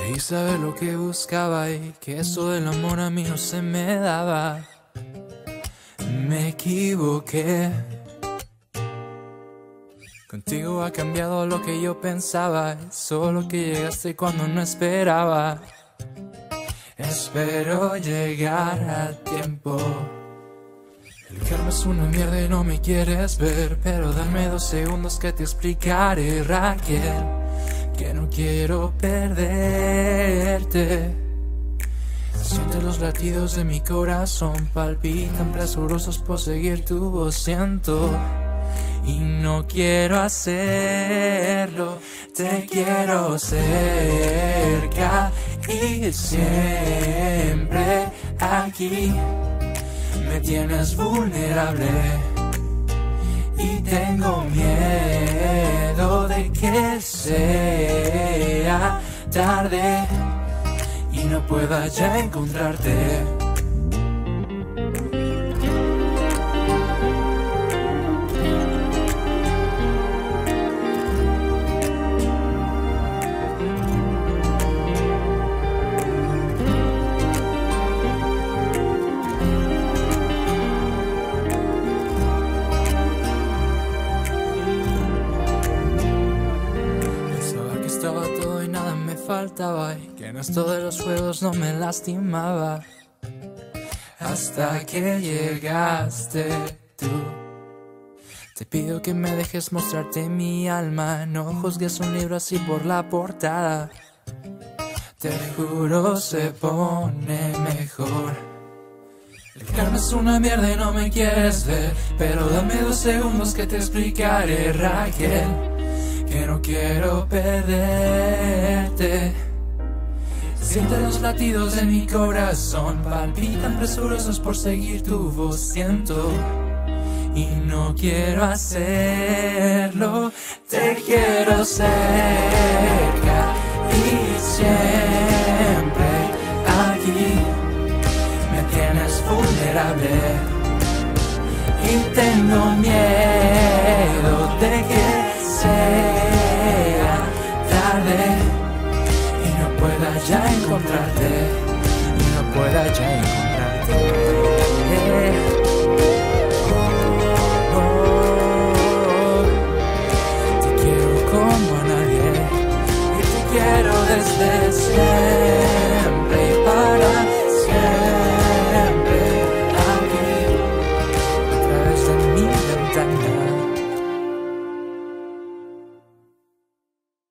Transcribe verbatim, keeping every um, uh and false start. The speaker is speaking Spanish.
Creí saber lo que buscaba y que eso del amor a mí no se me daba. Me equivoqué. Contigo ha cambiado lo que yo pensaba, solo que llegaste cuando no esperaba. Espero llegar a tiempo. El karma es una mierda y no me quieres ver, pero dame dos segundos que te explicaré, Raquel, que no quiero perderte. Siente los latidos de mi corazón, palpitan presurosos por seguir tu voz, siento. Y no quiero hacerlo, te quiero cerca y siempre aquí. Me tienes vulnerable y tengo miedo de que sea tarde y no pueda ya encontrarte. Estaba todo y nada me faltaba, y que en esto de los juegos no me lastimaba, hasta que llegaste tú. Te pido que me dejes mostrarte mi alma, no juzgues un libro así por la portada. Te juro se pone mejor. El karma es una mierda y no me quieres ver, pero dame dos segundos que te explicaré, Raquel, que no quiero perderte. Siente los latidos de mi corazón, palpitan presurosos por seguir tu voz, siento. Y no quiero hacerlo, te quiero cerca y siempre aquí. Me tienes vulnerable y tengo miedo de que sea tarde y no pueda ya encontrarte, y no pueda ya encontrarte.